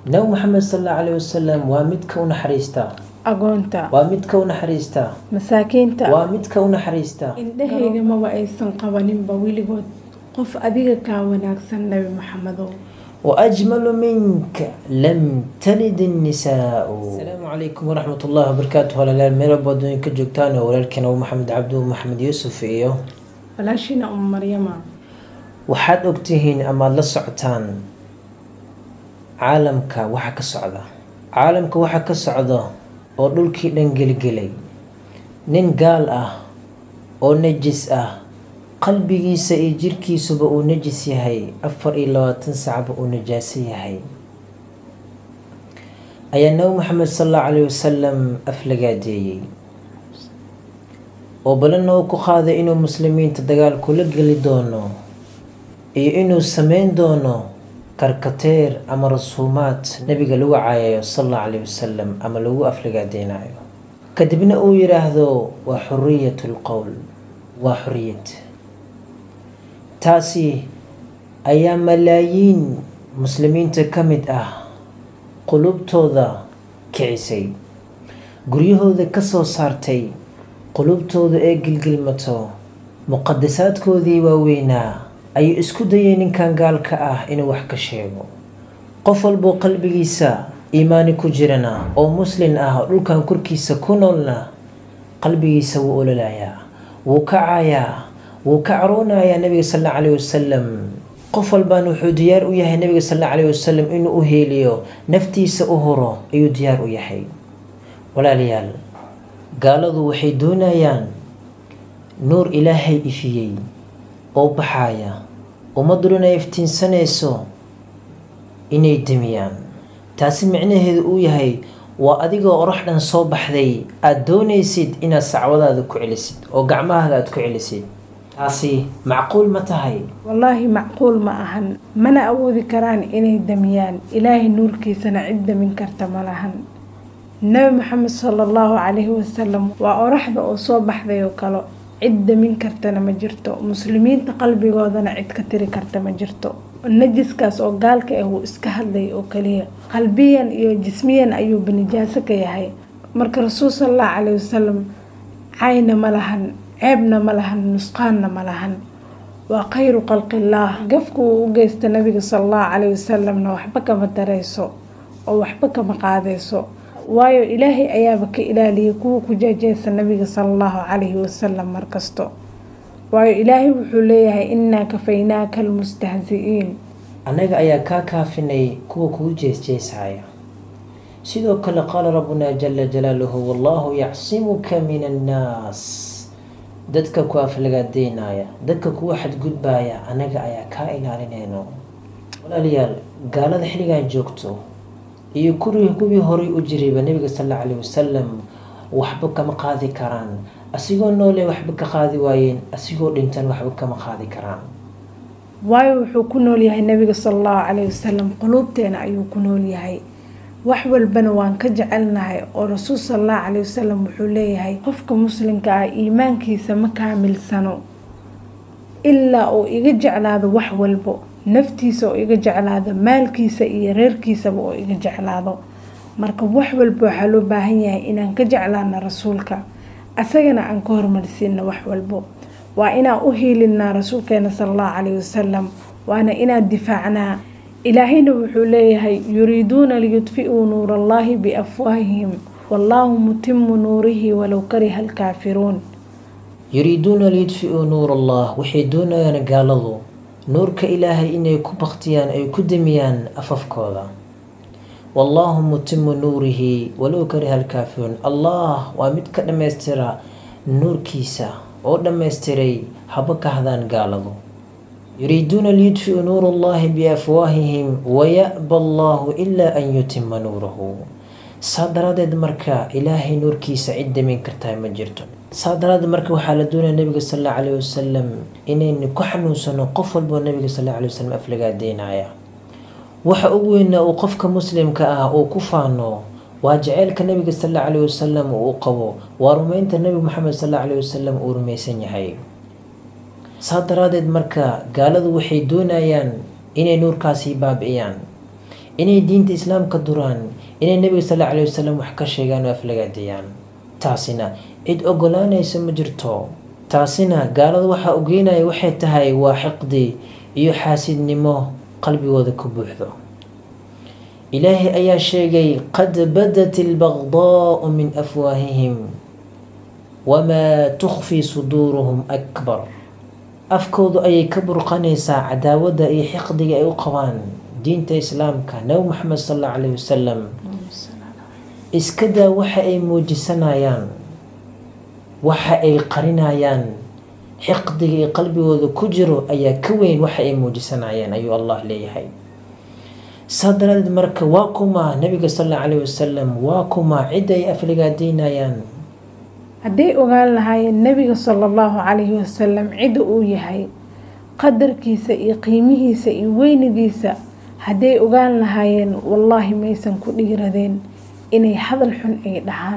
nabi maxamed sallallahu alayhi wasallam waa midka u naxariista agoonta waa midka u naxariista masaakiinta waa midka u naxariista indhahayga maba aysan qabaninba weligood qof adiga kaa wanaagsan nabi maxamedow وأجمل منك لم تلد النساء. السلام عليكم ورحمة الله وبركاته. ولا ميرا بدون كجوكتان ولكن أبو محمد عبدو محمد يوسف إيوه walaashina maryama waxaad ogtihiin ama la socotaan caalamka waxa ka socda oo dhulkii dhan gelgelay nin gaal ah oo najis ah qalbigiisa iyo jirkiisuba uu najis yahay 24 saacba uu najaaso yahay ayaa nabi maxamed sallallahu alayhi wasallam aflagaadeeyay oo balan uu ku qaaday inuu muslimiinta dagaal kula gali doono iyo inuu sameyn doono karkateer ama rasuumaad nabiga lagu caayayo sallallahu alayhi wasallam ama lagu aflagaadeynayo kadibna uu yiraahdo waa xurriyatul qowl waa xurriyad taasi ayaa malaayiin muslimiinta ka mid ah qulubtooda kicisay guryahooda ka soo saartay qulubtooda ee gilgilmato muqaddasaadkoodii waaweynaa ayuu isku dayay ninkan gaalka ah inuu wax ka sheego qof walboo qalbigiisa iimaani ku jirana oo muslin ah oo dhulkan korkiisa ku noolna qalbigiisa wuu ololayaa wuu kacayaa wuu ka caroonayaa nabiga sallallahu alayhi wasallam qof walbaan wuxuu diyaar u yahay nabiga sallallahu alayhi wasallam inuu u heeliyo naftiisa u horo ayuu diyaar u yahay walaalayaal gaaladu waxay doonayaan nuur ilaahay ifiyey oo baxaya ummaduna iftiinsanayso inay damiyaan taasi micnaheedu uu yahay waa adigoo oraxdan soo baxday aad doonaysid inaad sacwadaada ku celisid oo gacmahaaga aad ku celisid taasi macquul ma tahay wallaahi macquul ma ahan mana awoodi karaan inay damiyaan ilaahay nuurkiisana cid damin karta ma lahan nabi maxamed sallallahu alayhi wasallam waa oraxda oo soo baxday oo kale cid damin kartana ma jirto muslimiinta qalbigoodana cid ka tiri karta ma jirto najiskaas oo gaalka ah uu iska hadlay oo kaliya qalbiyan iyo jismiyan ayuu banijaaso ka yahay marka rasuul sallallahu alayhi wasallam cayna ma lahan ceebna ma lahan nusqaanna ma lahan waa khayru khalqillaah gafku uu u geysta nabiga sallallahu alayhi wasallamna waxba kama tarayso oo waxba kama qaadayso waayo ilaahay ayaaba ka ilaaliyay kuwa ku jeejeysa nabiga sallallahu alayhi wasallam markasto waayo ilaahay wuxuu leeyahay innaa kafaynaaka almustahzi'iin anaga ayaa kaa kaafinay kuwa kugu jeesjeesaya sidoo kale qaala rabbuna jalla jalaaluhu wallahu yacsimuka min annaas dadka ku aflagaadeynaya dadka kuwa xadgudbaya anaga ayaa kaa ilaalinayno walaalayaal gaalada xilligan joogto iyo kuwii horay u jirayba nabiga sallallahu alayhi wasallam waxba kama qaadi karaan asigoo noole waxba ka qaadi waayeen asigoo dhintan waxba kama qaadi karaan waayo wuxuu ku nool yahay nabiga sallallahu alayhi wasallam qulubteena ayuu ku nool yahay wax walbana waan ka jecelnahay oo rasuul sallallahu alayhi wasallam wuxuu leeyahay qofka muslimka ah iimaankiisa ma kaamilsano ilaa uu iga jeclaado wax walbo naftiisa oo iga jeclaado maalkiisa iyo reerkiisaba oo iga jeclaado marka wax walba waxaa loo baahan yahay inaan ka jeclaano rasuulka asagana aan ka hormarsiino wax walbo waa inaan u hiilinaa rasuulkeena sallallahu alayhi wasallam waana inaan difaacnaa ilaahayna wuxuu leeyahay yuriiduuna liyudfi'uu nuurallahi biafwaahihim wallaahu mutimmu nuurihi walow kariha alkaafiruun yuriiduuna liyudfi'uu nuurallah waxay doonayaan gaaladu nuurka ilaahay inay ku baktiyaan ay ku damiyaan afafkooda wallaahu mutimmu nuurihi walow kariha alkaafiruun allah waa mid ka dhammaystira nuurkiisa oo dhammaystiray haba ka hadaan gaaladu yuriiduuna liyudfi'uu nuura allahi biafwaahihim waya'ba allahu ilaa an yutima nuurahu saa daraadeed marka ilaahay nuurkiisa cid damin kartaa ma jirto saa daraadeed marka waxaa la doonaya nabiga sallallahu alayhi wasallam inaynu ku xanuunsano qof walboo nabiga sallallahu alayhi wasallam aflagaadeynaya waxa ugu weynaa uu qofka muslimka ah uu ku faano waa jaceylka nabiga sallallahu alayhi wasallam uu qabo waa rumaynta nabi maxamed sallallahu alayhi wasallam uu rumaysan yahay saa daraadeed marka gaaladu waxay doonayaan inay nuurkaasi baabi'iyaan inay diinta islaamka duraan, inay nebiga sal alla alayhi wasalam wax ka sheegaan oo aflagaadeeyaan. taasina cid ogolaanaysa ma jirto. taasina gaalada waxaa ugeynaya waxay tahay waa xiqdi iyo xaasidnimo qalbigooda ku buuxdo. ilaahay ayaa sheegay qad badat albagdaau min afwaahihim wamaa tukhfi suduuruhum akbar. afkoodu ayay ka burqanaysaa cadaawada iyo xiqdiga ay u qabaan diinta islaamka, nabi maxamed sal allahu alayhi wasalam. iska daa waxa ay muujisanayaan, waxa ay qarinayaan, xiqdiga iyo qalbigooda ku jiro ayaa ka weyn waxa ay muujisanayaan ayuu allah leeyahay. saa daraadeed marka waa kuma nabiga sal allahu alayhi wasalam, waa kuma cidda ay aflagaadeynayaan. hadday ogaan lahaayeen nebiga sala allahu calayhi wasalam cidda uu yahay, qadarkiisa iyo qiimihiisa iyo weynidiisa hadday ogaan lahaayeen, wallaahi maysan ku dhiiradeen inay hadal xun ay dhahaan.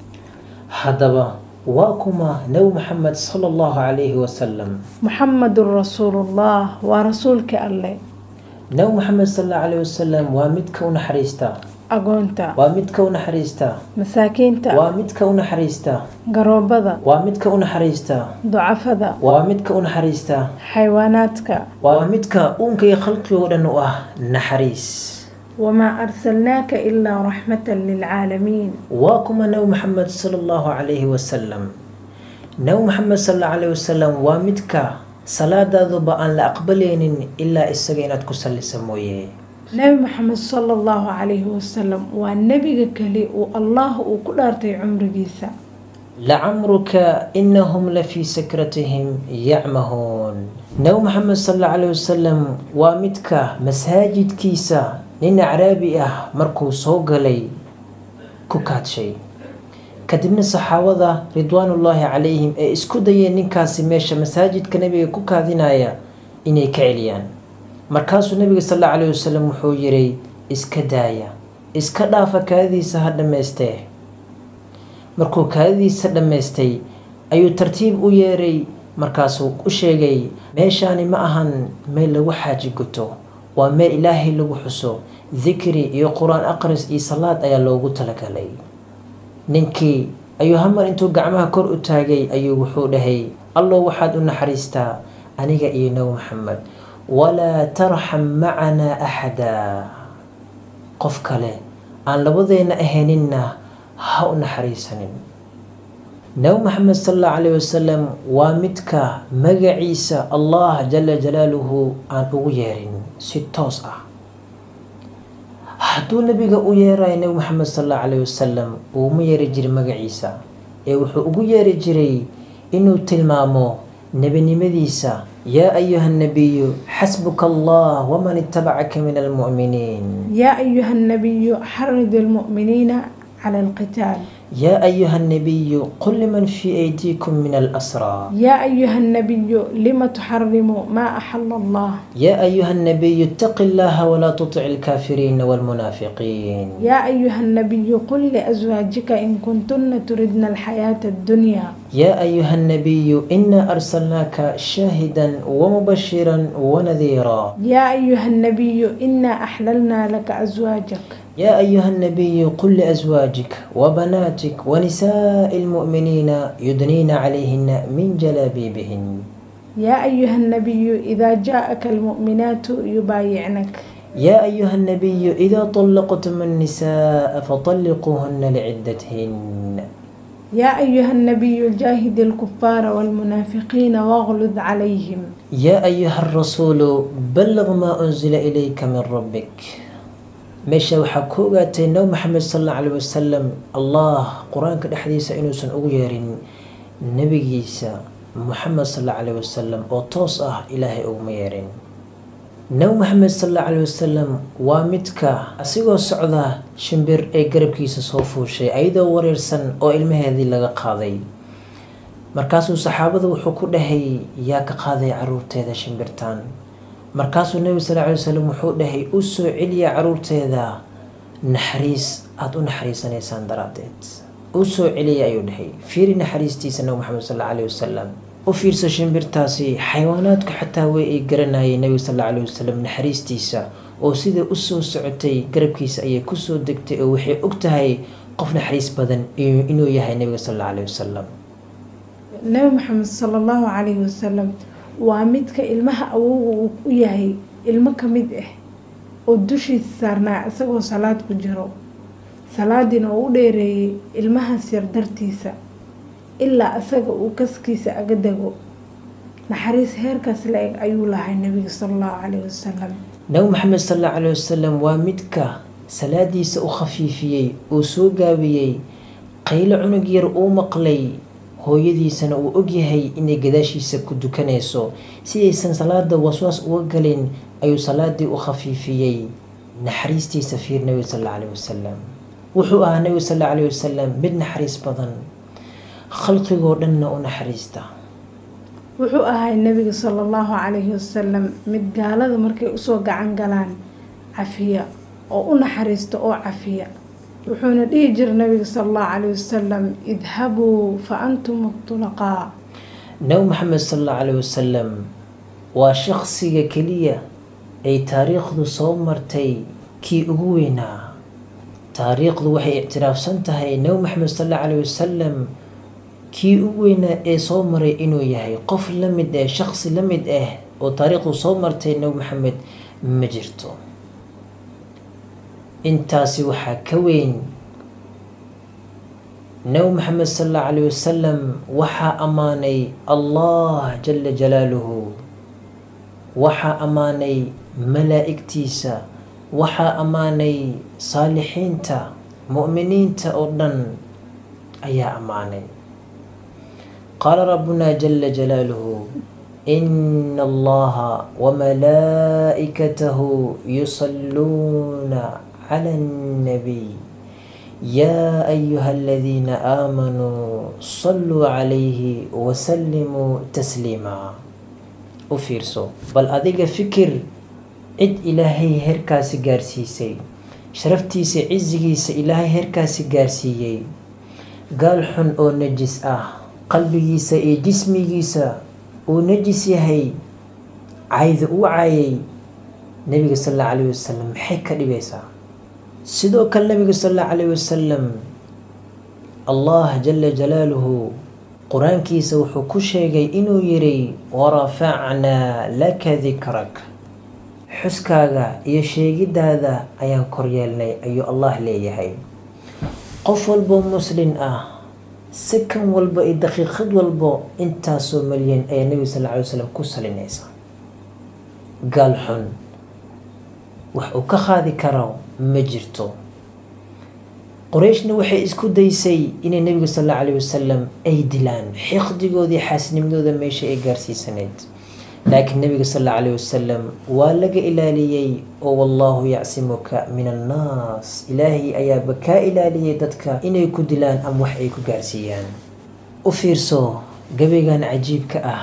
haddaba waa kuma nabi maxamed sala allahu calayhi wasalam? muxamadun rasuulullah, waa rasuulka alleh. nabi maxamed sal allahu alayhi wasalam waa midka u naxariista agoonta, waa midka u naxariista masaakiinta, waa midka u naxariista garoobada, waa midka u naxariista ducafada, waa midka u naxariista xayawaanaadka. waa midka uunka iyo khalqiga oo dhan u ah naxariis. wamaa arsalnaaka ilaa raxmatan lilcaalamiin. waa kuma nabi maxamed sala allahu calayhi wasalam? nabi maxamed sal allahu alayhi wasalam waa midka salaadaaduba aan la aqbalaynin ilaa isaga inaad ku sallisa mooye. nabi maxamed sala allahu calayhi wasalam waa nebiga kale uu allah uu ku dhaartay cumrigiisa. lacamruka inahum lafii sakratihim yacmahuun. nabi maxamed sal allahu alayhi wasalam waa midka masaajidkiisa nin acraabi ah markuu soo galay ku kaadshay, kadibna saxaabada ridwaanullaahi calayhim ee isku dayeen ninkaasi meesha masaajidka nabiga ku kaadinaya inay ka celiyaan. markaasuu nabiga sal allahu alayhi wasalam wuxuu yiri iska daaya, iska dhaafa, kaadidiisa ha dhammaystee. markuu kaadidiisa dhammaystay ayuu tartiib u yeeray, markaasuu u sheegay meeshaani ma ahan meel lagu xaaji guto, waa meel ilaahay lagu xuso, dikri iyo qur-aan aqris iyo salaad ayaa loogu talagalay. ninkii ayuu hamar intuu gacmaha kor u taagay ayuu wuxuu dhahay allow waxaad u naxariistaa aniga iyo nabi maxamed, walaa tarxam macanaa axada. qof kale aan labadeena ahayninna ha u naxariisanin. nabi maxamed sal allahu calayhi wasalam waa midka magaciisa allah jala jalaaluhu aan ugu yeerin si toos ah. hadduu nabiga u yeerayo nabi maxamed sal allahu calayhi wasalam uuma yeeri jiray magaciisa, ee wuxuu ugu yeeri jiray inuu tilmaamo nebinimadiisa. yaa ayuha nabiyu xasbuka allah waman itabacaka min almu'miniin. yaa ayuha nabiyu xarid almu'miniina cala alqitaal. يا أيها النبي قل لمن في أيديكم من الأسرى. يا أيها النبي لم تحرم ما أحل الله. يا أيها النبي اتق الله ولا تطع الكافرين والمنافقين. يا أيها النبي قل لأزواجك إن كنتن تردن الحياة الدنيا. يا أيها النبي إنا أرسلناك شاهدا ومبشرا ونذيرا. يا أيها النبي إنا أحللنا لك أزواجك. يا أيها النبي قل لأزواجك وبناتك ونساء المؤمنين يدنين عليهن من جلابيبهن. يا أيها النبي إذا جاءك المؤمنات يبايعنك. يا أيها النبي إذا طلقتم النساء فطلقوهن لعدتهن. يا أيها النبي جاهد الكفار والمنافقين واغلظ عليهم. يا أيها الرسول بلغ ما أنزل إليك من ربك. meesha waxaa ku ogaatay nabi maxamed sal allahu calayhi wasalam allah qur-aanka dhexdiisa inuusan ugu yeerin nebigiisa muxamed sal allahu calayhi wasalam oo toos ah ilaahay uguma yeerin. nabi maxamed sal allahu calayhi wasalam waa midka asigoo socda shimbir ee garabkiisa soo fuushay ayadoo wareersan oo ilmaheedii laga qaaday. markaasuu saxaabada wuxuu ku dhahay yaa ka qaaday caruurteeda shimbirtaan. markaasuu nabi sal allahu alayhi wasalam wuxuu dhahay u soo celiya caruurteeda naxariis aada u naxariisanaysaan daraaddeed, u soo celiya ayuu dhahay. fiiri naxariistiisa nabi maxamed sal allahu alayhi wasalam, u fiirsa shimbirtaasi. xayawaanaadku xataa way ay garanayeen nabiga sal allahu alayhi wasalam naxariistiisa oo sida u soo socotay garabkiisa ayay kusoo degtay oo waxay og tahay qof naxariis badan inuu yahay nabiga sallallahu alayhi wasallam. nabi maxamed sallallahu alayhi wasallam waa midka ilmaha awowga uu u yahay ilmo ka mid ah oo dushiisa saarnaa isagoo salaad ku jiro, salaadina uu u dheereeyay ilmahaas yar dartiisa ilaa isaga uu kaskiisa aga dego. naxariis heerkaas la eg ayuu lahay nabiga sallallahu alayhi wasallam. nabi maxamed sallallahu alayhi wasallam waa midka salaadiisa u khafiifiyey oo soo gaabiyey qaylo cunug yar uu maqlay hooyadiisana uu ogyahay inay gadaashiisa ku dukanayso si aysan salaada waswaas uga galin ayuu salaadii u khafiifiyey. naxariistiisa fiir nabiga sallallahu alayhi wasallam wuxuu ahaa nabiga sallallahu alayhi wasallam mid naxariis badan, khalqigoo dhanna u naxariista. wuxuu ahaa nabiga sallallahu alayhi wasallam mid gaalada markay usoo gacan galaan cafiya oo u naxariista oo cafiya. wuxuuna dhihi jiray nabiga sallallahu alayhi wasallam idhabuu fa antum tulaqaa. nabi maxamed sallallahu alayhi wasallam waa shakhsiga keliya ay taariikhdu soo martay kii ugu weynaa. taariikhdu waxay ictiraafsan tahay nabi maxamed sallallahu alayhi wasallam kii ugu weynaa ee soo maray inuu yahay qof la mid ah, shakhsi la mid ah oo taariikhdu soo martay nabi maxamed ma jirto. intaasi waxaa ka weyn nabi maxamed sallallahu alayhi wasallam waxaa ammaanay allah jalla jalaaluhu, waxaa ammaanay malaa'igtiisa, waxaa ammaanay saalixiinta mu'miniinta oo dhan ayaa ammaanay. qaala rabbuna jalla jalaaluhu إن الله وملائكته يصلون على النبي يا أيها الذين آمنوا صلوا عليه وسلموا تسليما. وفيرسو بل أديك فكر عد إلهي هركاسي قارسيسي شرفتيسي عزيسي إلهي هركاسي قارسيي قال حن أو نجس قلبيسا إي جسميسا ونجس يهي عايذ وعاي نبي صلى الله عليه وسلم حكا دبيسا سيدو كان النبي صلى الله عليه وسلم الله جل جلاله قرآن كيسا وحكو شيغي إنو يري ورفعنا لك ذكرك حسكاغا إيا شيغي دادا أيان كوريالني أيو الله ليهي قف والبو مسلم سكن والبا دقيقة والبا انتاسو مليون أي النبي صلى الله عليه وسلم كسل الناس قال حن وحو كخاذي كراو مجرتو قريشنا وحي اسكو دايسي إن النبي صلى الله عليه وسلم أي دلان حقدي قودي حاسني مدودا ميشي اي قارسي سنيد لكن النبي صلى الله عليه وسلم والق إلاليي والله يعصمك من الناس إلهي أيا بكا إلاليي دتك إنو يكو دلان أم وحي يكو قارسيان. وفيرسو قبيغان عجيب كأه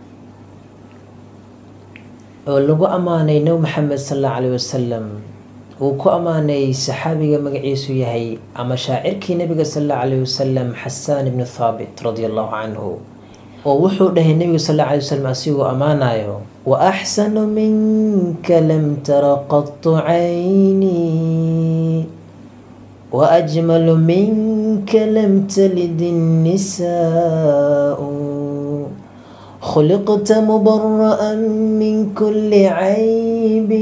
ولغو أماني نو محمد صلى الله عليه وسلم وكو أماني صحابي مقعيسو يهي أما شاعركي نبي صلى الله عليه وسلم حسان بن ثابت رضي الله عنه ووحو له النبي صلى الله عليه وسلم أسيغو أمانايو وأحسن منك لم تر قط عيني وأجمل منك لم تلد النساء خلقت مبرأ من كل عيب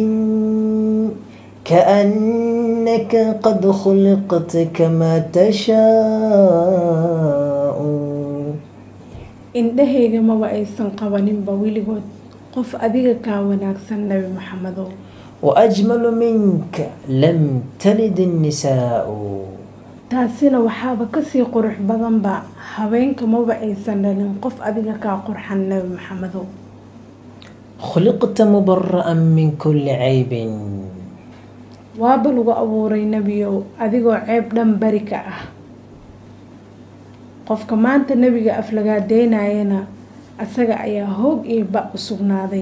كأنك قد خلقت كما تشاء. indhahayga maba aysan qabaninba weligood qof adiga kaa wanaagsan nabi maxamedow. وأجمل منك لم تلد النساء. taasina waxaaba kasii qurux badanba habeenka maba aysan dhalin qof adiga kaa qurxan nabi maxamedow. خلقت مبرأ من كل عيب. waaba lagu abuuray nebiyow adigoo ceeb dhan bari ka ah. qofka maanta nebiga aflagaadeynayana asaga ayaa hoog iyo ba u sugnaaday.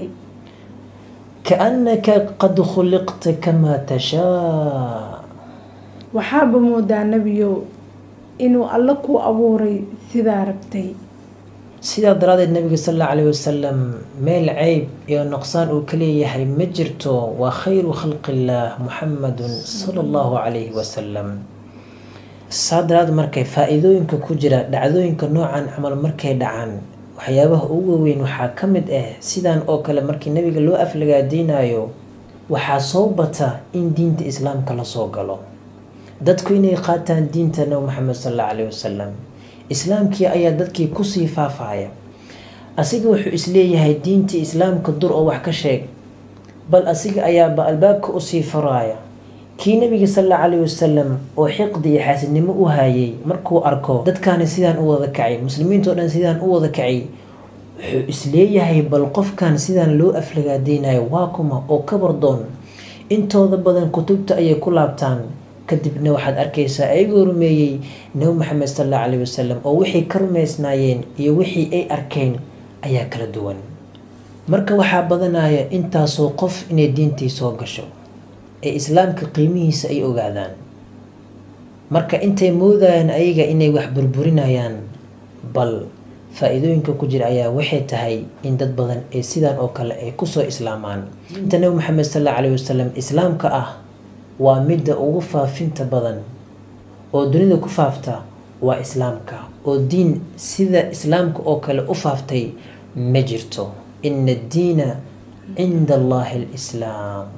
كأنك قد خلقت كما تشاء. waxaaba moodaa nebiyow inuu alla ku abuuray sidaa rabtay. sidaa daraadeed nabiga sal allahu calayhi wasalam meel ceyb iyo nuqsaan uu ka leeyahay ma jirto. waa khayru khalqillaah muxamadun sala allahu calayhi wasalam. saa daraadeed markay faa-iidooyinka ku jira dhacdooyinka noocan camal markay dhacaan, waxyaabaha ugu waaweyn waxaa ka mid ah sidaan oo kale markii nabiga loo aflagaadeynayo waxaa soo bata in diinta islaamka lasoo galo, dadku inay qaataan diinta nabi maxamed sal allahu calayhi wasalam. islaamkii ayaa dadkii kusii faafaya. asiga wuxuu isleeyahay diintii islaamka dur oo wax ka sheeg, bal asiga ayaaba albaabka usii faraaya. kii nabiga sal allahu calayhi wasalam oo xiqdi iyo xaasidnimo u hayay markuu arko dadkaani sidaan u wada kacay, muslimiinta oo dhan sidaan u wada kacay, wuxuu isleeyahay bal qofkan sidaan loo aflagaadeynayo waa kuma oo ka bardoon. intooda badan kutubta ayay ku laabtaan, kadibna waxaad arkaysaa ayagoo rumeeyey nabi maxamed sal allahu calayhi wasalam oo wixii ka rumaysnaayeen iyo wixii ay arkeen ayaa kala duwan. marka waxaa badanaya intaasoo qof inay diintii soo gasho ee islaamka qiimihiisa ay ogaadaan. marka intay moodayaan ayaga inay wax burburinayaan, bal faa-iidooyinka ku jira ayaa waxay tahay in dad badan ee sidaan oo kale ay kusoo islaamaan. diinta nabi maxamed sal allahu calayhi wasalam islaamka ah waa midda ugu faafinta badan oo dunida ku faafta waa islaamka, oo diin sida islaamka oo kale u faaftay ma jirto. ina addiina cinda allahi alislaam.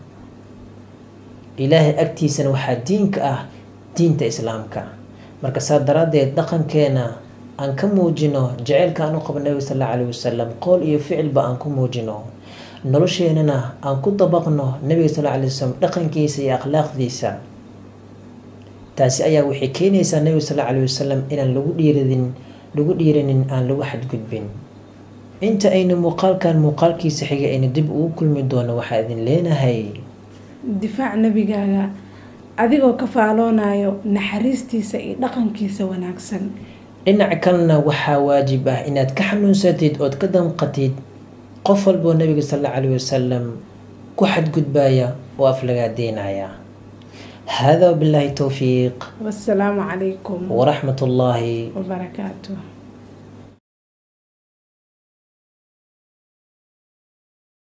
ilaahay agtiisana waxaa diinka ah diinta islaamka. marka saa daraadeed dhaqankeena aan ka muujino jaceylka aan u qabo nabiga sal allahu calayhi wasalam, qool iyo ficilba aan ku muujino, nolosheenana aan ku dabaqno nabiga sal allahu calayhi wasalam dhaqankiisa iyo akhlaaqdiisa. taasi ayaa waxay keenaysaa nabiga sal allahu calayhi wasalam inaan lagu dhiiranin aan lagu xadgudbin. inta aynu muuqaalkiisa xiga aynu dib ugu kulmi doono, waxaa idin leenahay difaac nabigaaga adigoo ka faaloonayo naxariistiisa iyo dhaqankiisa wanaagsan. dhinaca kalena waxaa waajib ah inaad ka xanuunsatid ood ka danqatid qof walboo nabiga sal allahu calayhi wasalam ku xadgudbaya oo aflagaadeynaya. hada wabillahi towfiiq, wassalaamu calaykum waraxmat ullaahi wabarakaatuh.